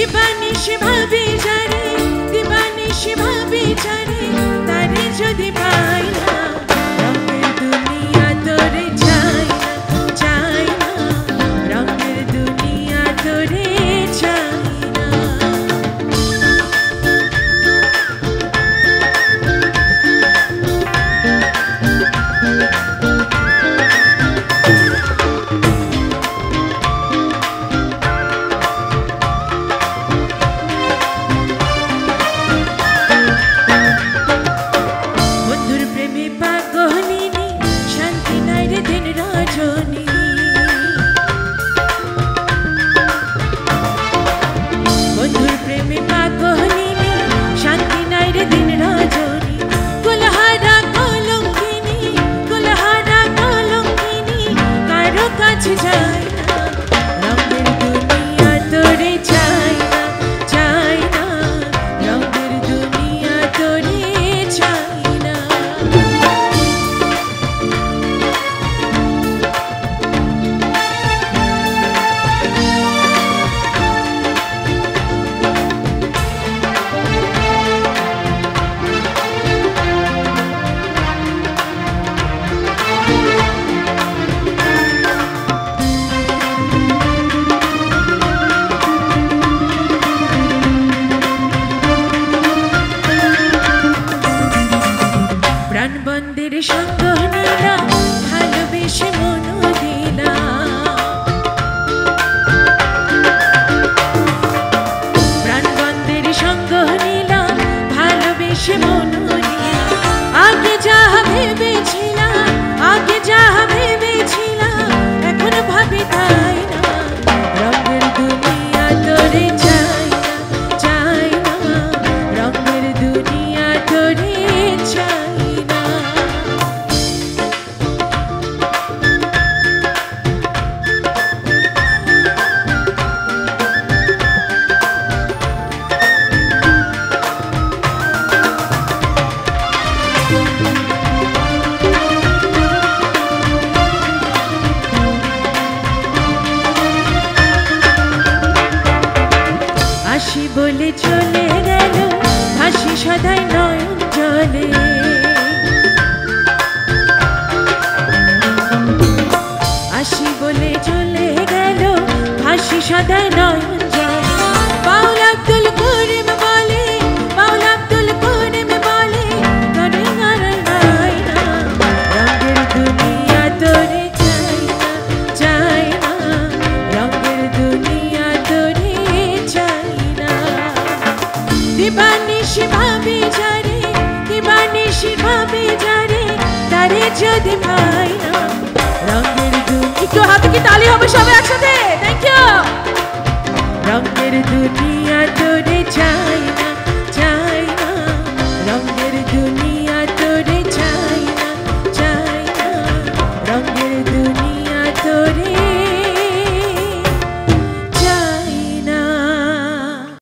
দিবানিশ ভাবি যারে দিবানিশ ভাবি যারে তারে যদি পাই না রঙের দুনিয়া তোরে চাই না চাই না রঙের দুনিয়া তোরে চাই না প্রাণবন্ধের সঙ্গ নিলা ভালোবেসে মন দিলা প্রাণবন্ধের সঙ্গ নিলা ভালোবেসে মন দিলা আগে যাহা ভেবেছিলাম আগে যাহা ভেবেছিলাম এখন ভাবি তাই না রঙের দুনিয়া তোরে চাই না চাই না রঙের দুনিয়া তোরে চাই আসি বলে চলে গেল ভাসি সদাই নয়ন জলে আসি বলে চলে গেল ভাসি সদাই নয়ন জলে বাউল আব্দুল করিম বলে বাউল আব্দুল করিম বলে তোরে নারাই নাই না রঙের দুনিয়া তোরে চাই না চাই না রঙের দুনিয়া তোরে চাই দিবানিশ ভাবি যারে দিবানিশ ভাবি যারে তারে যদি পাই না রঙের দুনিয়া একটু হাতে কি তালি হবে সবাই একসাথে